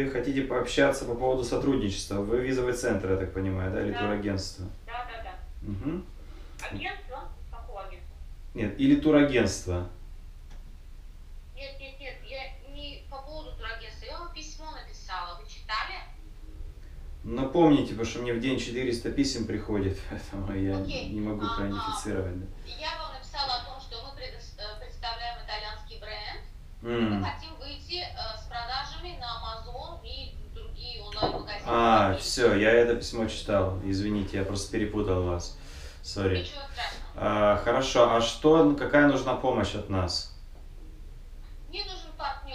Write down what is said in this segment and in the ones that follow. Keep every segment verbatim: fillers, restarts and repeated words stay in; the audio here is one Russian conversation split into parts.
вы хотите пообщаться по поводу сотрудничества. Вы визовый центр, я так понимаю, да, или Да. турагентство? Да, да, да. Угу. Агентство? Какого агентства? Нет, или турагентство. Нет, нет, нет, я не по поводу турагентства. Я вам письмо написала. Вы читали? Напомните, потому что мне в день четыреста писем приходит, поэтому я Окей. не могу А, квалифицировать. Да. Я вам написала о том, что мы предос- э, представляем итальянский бренд. М. Мы хотим выйти э, с продажами на Amazon и другие онлайн-магазины. А, все, я это письмо читал. Извините, я просто перепутал вас. Сори. Ничего страшного. А, хорошо, а что, какая нужна помощь от нас? Мне нужен партнер,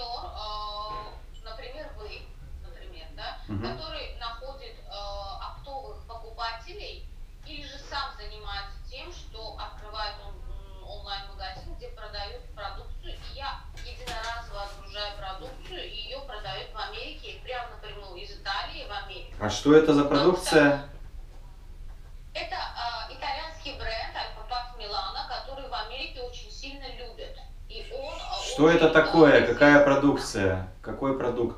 э, например, вы, например, да, Мгм. который находит э, оптовых покупателей или же сам занимается тем, что открывает он, м, онлайн-магазин, где продают продукцию, и я единоразово отгружаю продукцию, и ее продают в Америке, прямо напрямую из Италии в Америку. А что это за продукция? Это э, итальянский бренд Альфа-Пакс Милана, который в Америке очень сильно любят. И он, э, Что очень, это э, такое? известен. Какая продукция? Какой продукт?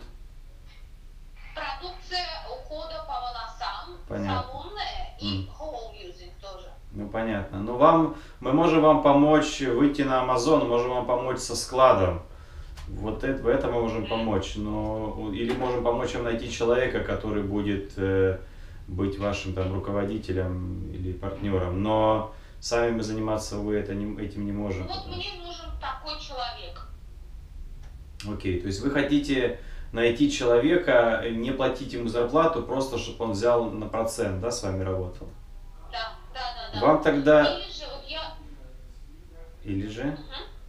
Продукция ухода по волосам, Понятно. салонная и М. home using тоже. Ну понятно. Ну вам, мы можем вам помочь выйти на Amazon, можем вам помочь со складом. Вот это, в этом мы можем помочь. Но или можем помочь вам найти человека, который будет э, быть вашим там руководителем или партнером. Но сами мы заниматься вы это не, этим не можем. Ну вот потому мне нужен такой человек. что- Окей, то есть вы хотите найти человека, не платить ему зарплату, просто чтобы он взял на процент, да, с вами работал. Да, да, да, да. Вам тогда Или же вот я, или же Мгм.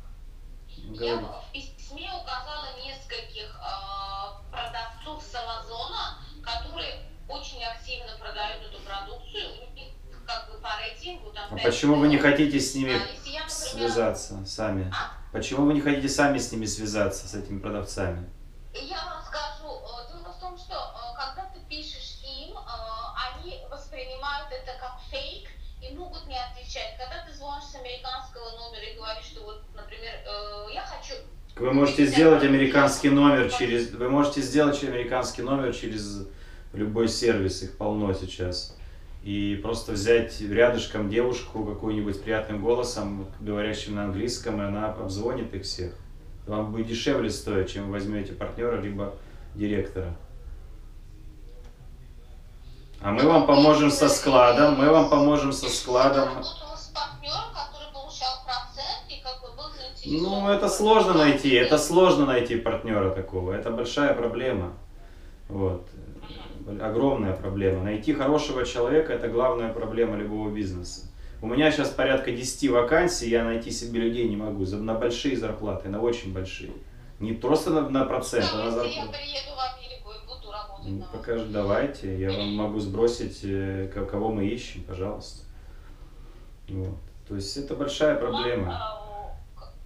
я говорите. в письме указала нескольких э, продавцов с Амазона, которые очень активно продают эту продукцию. У них как бы по рейтингу там А пять почему вы не звезд. хотите с ними А если я, например, связаться сами? А? Почему вы не хотите сами с ними связаться, с этими продавцами? Я вам скажу, э, дело в том, что э, когда ты пишешь им, э, они воспринимают это как фейк и могут не отвечать. Когда ты звонишь с американского номера и говоришь, что вот, например, э, я хочу... Вы можете сделать американский номер через, вы можете сделать американский номер через любой сервис, их полно сейчас. И просто взять рядышком девушку какую-нибудь с приятным голосом, говорящим на английском, и она обзвонит их всех. Вам будет дешевле стоить, чем вы возьмете партнера либо директора. А мы вам поможем со складом, мы вам поможем со Я складом. работала с партнером, который получал процент и как бы был заинтересован. Ну, это сложно найти, это сложно найти партнера такого, это большая проблема. Вот. Огромная проблема. Найти хорошего человека – это главная проблема любого бизнеса. У меня сейчас порядка десяти вакансий, я найти себе людей не могу. За- На большие зарплаты, на очень большие. Не просто на, на процент, а на Давайте я зарплату. приеду в Америку и буду работать Ну, на вас. покажи, давайте, я вам могу сбросить, э, ко- кого мы ищем, пожалуйста. Вот. То есть это большая проблема. У нас, а, к-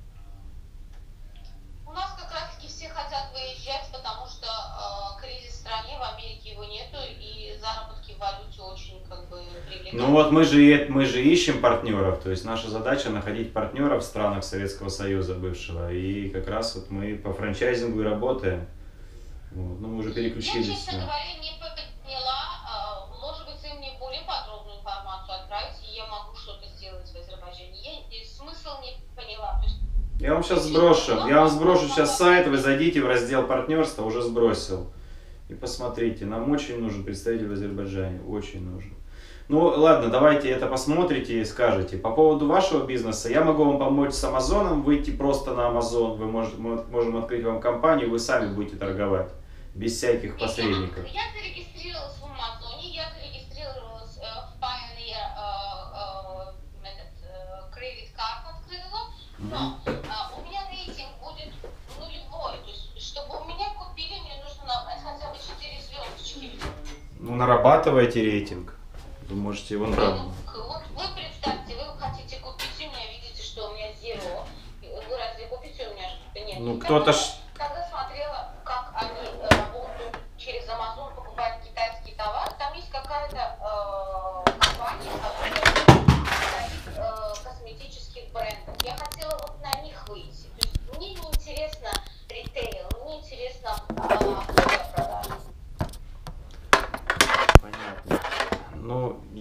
у нас как раз таки все хотят выезжать, потому что э, кризис в стране, в Америке его нету, и заработки в валюте очень как бы привлекательные. Ну вот мы же, и- мы же ищем партнеров, то есть наша задача находить партнеров в странах Советского Союза бывшего, и как раз вот мы по франчайзингу и работаем. Вот. Ну мы уже Я, переключились честно на... говоря, не поняла, а, может быть, вы мне более подробную информацию отправите, и я могу что-то сделать в Азербайджане. Я э, смысл не поняла. То есть, Я вам сейчас сброшу, я вам сброшу сейчас сайт, вы зайдите в раздел партнерства, уже сбросил. И посмотрите, нам очень нужен представитель в Азербайджане, очень нужен. Ну ладно, давайте это посмотрите и скажете. По поводу вашего бизнеса, я могу вам помочь с Амазоном, выйти просто на Амазон, вы можете, мы можем открыть вам компанию, вы сами будете торговать, без всяких посредников. Я, я зарегистрировалась в Амазоне, я зарегистрировалась э, в Pioneer, э, э, этот, э, Credit Card открыла, но э, у меня рейтинг будет нулевой, то есть, чтобы у меня купили, мне нужно набрать хотя бы четыре звездочки. Ну нарабатывайте рейтинг, вы можете его Ну, набрать. вот вы представьте, вы хотите купить у меня, видите, что у меня zero, вы разве купите у меня что-то? Нет. Ну Когда- кто-то ж... Когда смотрела, как они э, работают через Amazon, покупают китайский товар, там есть какая-то э, компания, которая продает э, косметических брендов. Я хотела вот на них выйти. То есть мне не интересно ритейл, мне интересно э, продажи.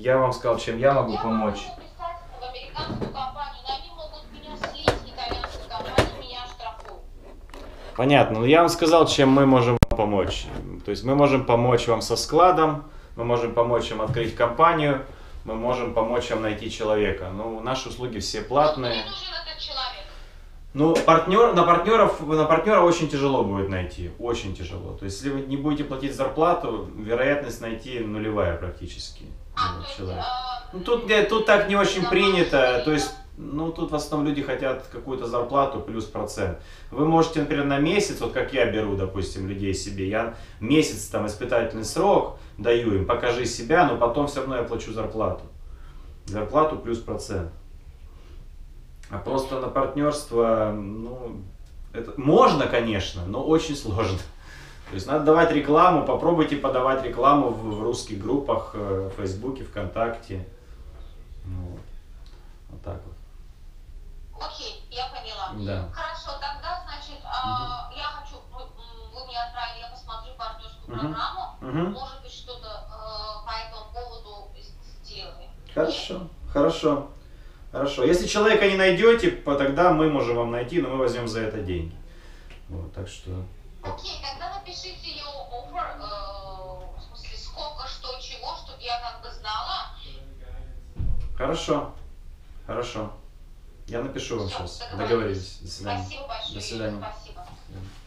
Я вам сказал, чем я могу Я помочь. могу написать в американскую компанию, но они могут меня слить, итальянскую компанию, меня штрафуют. Понятно, но я вам сказал, чем мы можем вам помочь. То есть мы можем помочь вам со складом, мы можем помочь вам открыть компанию, мы можем помочь вам найти человека. Ну, наши услуги все платные. Мне нужен этот человек. Ну, партнер, на, партнеров, на партнера очень тяжело будет найти, очень тяжело. То есть, если вы не будете платить зарплату, вероятность найти нулевая практически. А, ну, то есть, человек. а, Ну, тут, где- тут так не очень на принято, вашу то есть, ну, тут в основном люди хотят какую-то зарплату плюс процент. Вы можете, например, на месяц, вот как я беру, допустим, людей себе, я месяц там испытательный срок даю им, покажи себя, но потом все равно я плачу зарплату. Зарплату плюс процент. А просто на партнерство, ну, это можно, конечно, но очень сложно. То есть надо давать рекламу, попробуйте подавать рекламу в, в русских группах, э, в Фейсбуке, ВКонтакте. Ну, вот. Вот так вот. окей, я поняла. Да. Хорошо, тогда, значит, а, я хочу, вы, м, вы мне отправили, я посмотрю партнерскую Мгм. программу, Мгм. может быть, что-то э, по этому поводу сделаем. Хорошо, хорошо, хорошо. Если человека не найдете, по- тогда мы можем вам найти, но мы возьмем за это деньги. Вот, так что... Окей, тогда напишите ее оффер, э, в смысле, сколько, что, чего, чтобы я как бы знала. Хорошо, хорошо. Я напишу вам Всё, сейчас. договорились. Договорились. До свидания. Спасибо большое. До свидания. Спасибо. До свидания.